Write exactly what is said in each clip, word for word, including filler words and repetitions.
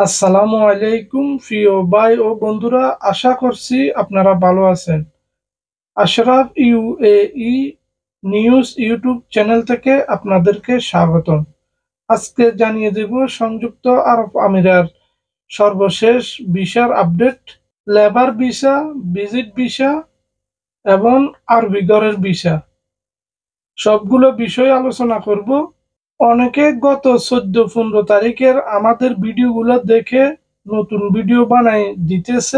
আসসালামু আলাইকুম প্রিয় ভাই ও বন্ধুরা, আশা করছি আপনারা ভালো আছেন। Ashraf UAE news YouTube channel থেকে আপনাদেরকে স্বাগতম। আজকে জানিয়ে দেব সংযুক্ত আরব আমিরাত সর্বশেষ ভিসার update, labour visa, visit visa এবং আরবি ঘরের ভিসা, সবগুলো বিষয় আলোচনা করব। অনেকে গত চোদ্দ পনেরো তারিখের আমাদের ভিডিওগুলো দেখে নতুন ভিডিও বানাই দিতেছে।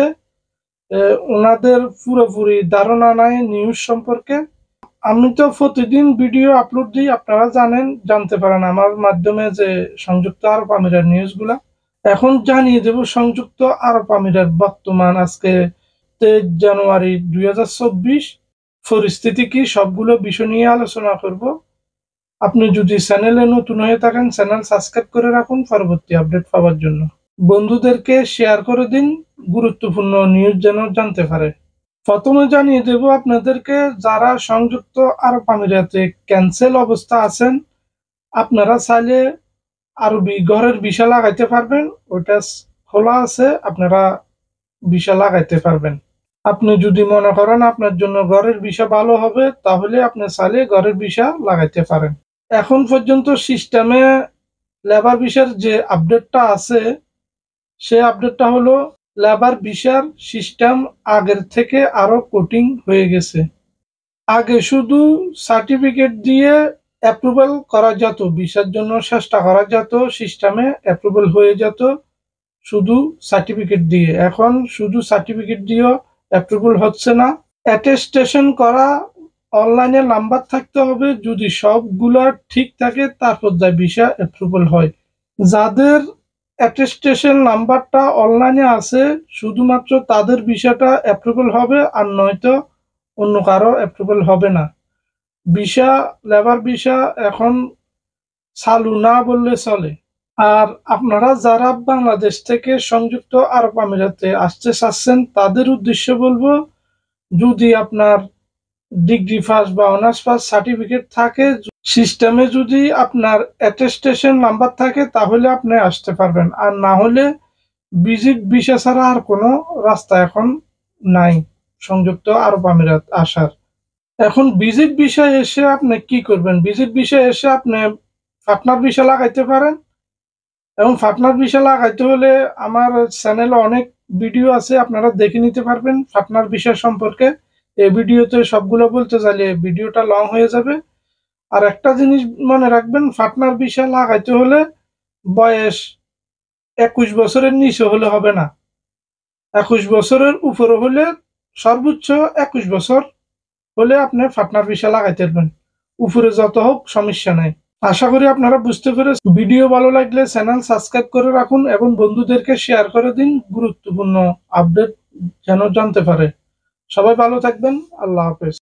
ওনাদের পুরোপুরি ধারণা নাই নিউজ সম্পর্কে। আমি তো প্রতিদিন ভিডিও আপলোড দিই, আপনারা জানেন, জানতে পারেন আমার মাধ্যমে যে সংযুক্ত আরব আমিরাত নিউজগুলা। এখন জানিয়ে দেব সংযুক্ত আরব আমিরাত বর্তমান আজকে তেইশ জানুয়ারি দুই হাজার চব্বিশ পরিস্থিতি কি, সবগুলো বিষয় নিয়ে আলোচনা করব। আপনি যদি চ্যানেলে নতুন হয়ে থাকেন, চ্যানেল সাবস্ক্রাইব করে রাখুন পরবর্তী আপডেট পাওয়ার জন্য। বন্ধুদেরকে শেয়ার করে দিন, গুরুত্বপূর্ণ নিউজ যেন জানতে পারে। প্রথমে জানিয়ে দেব আপনাদেরকে, যারা সংযুক্ত আরব আমিরাতে ক্যান্সেল অবস্থা আছেন, আপনারা চাইলে আরবি ঘরের ভিসা লাগাইতে পারবেন। ওটা খোলা আছে, আপনারা ভিসা লাগাইতে পারবেন। আপনি যদি মনে করেন আপনার জন্য ঘরের ভিসা ভালো হবে, তাহলে আপনি চাইলে ঘরের ভিসা লাগাইতে পারেন। এখন পর্যন্ত সিস্টেমে লেবার ভিসার যে আপডেটটা আছে, সে আপডেটটা হলো লেবার ভিসার সিস্টেম আগের থেকে আরো কঠিন হয়ে গেছে। আগে শুধু সার্টিফিকেট দিয়ে অ্যাপ্রুভাল করা যেত, ভিসার জন্য চেষ্টা করা যেত, সিস্টেমে অ্যাপ্রুভাল হয়ে যেত শুধু সার্টিফিকেট দিয়ে। এখন শুধু সার্টিফিকেট দিয়েও অ্যাপ্রুভাল হচ্ছে না। অ্যাটেস্টেশন করা অনলাইনে নাম্বার থাকতে হবে, যদি সবগুলা ঠিক থাকে তারপর যা ভিসা অ্যাপ্রুভাল হয়। যাদের অ্যাটেস্টেশন নাম্বারটা অনলাইনে আছে শুধুমাত্র তাদের ভিসাটা অ্যাপ্রুভাল হবে, আর নয়তো অন্য কারো অ্যাপ্রুভাল হবে না। ভিসা, লেবার ভিসা এখন চালু না বললে চলে। আর আপনারা যারা বাংলাদেশ থেকে সংযুক্ত আরব আমিরাতে আসতে চাচ্ছেন, তাদের উদ্দেশ্যে বলবো, যদি আপনার ডিগ্রি ফার্স্ট বা অনার্স ফার্স্ট সার্টিফিকেট থাকে, সিস্টেমে যদি আপনার অ্যাটেস্টেশন নাম্বার থাকে, তাহলে আপনি আসতে পারবেন। আর না হলে ভিজিট ভিসা ছাড়া আর কোনো রাস্তা এখন নাই সংযুক্ত আরব আমিরাত আসার। এখন ভিজিট ভিসা এসে আপনি কি করবেন? ভিজিট ভিসা এসে আপনি পার্টনার ভিসা লাগাইতে পারেন। এবং পার্টনার ভিসা লাগাইতে হলে আমার চ্যানেলে অনেক ভিডিও আছে, আপনারা দেখে নিতে পারবেন পার্টনার ভিসা সম্পর্কে। এই ভিডিওতে সবগুলো বলতে চাইলে ভিডিওটা লং হয়ে যাবে। আর একটা জিনিস মনে রাখবেন, পার্টনার ভিসা লাগাইতে হলে বয়স একুশ বছরের নিচে হলে হবে না, একুশ বছরের উপরে হলে, সর্বোচ্চ একুশ বছর হলে আপনি পার্টনার ভিসা লাগাইতে পারবেন। উপরে যত হোক সমস্যা নাই। আশা করি আপনারা বুঝতে পেরেছেন। ভিডিও ভালো লাগলে চ্যানেল সাবস্ক্রাইব করে রাখুন এবং বন্ধুদেরকে শেয়ার করে দিন, গুরুত্বপূর্ণ আপডেট যেন জানতে পারে। সবাই ভালো থাকবেন। আল্লাহ হাফেজ।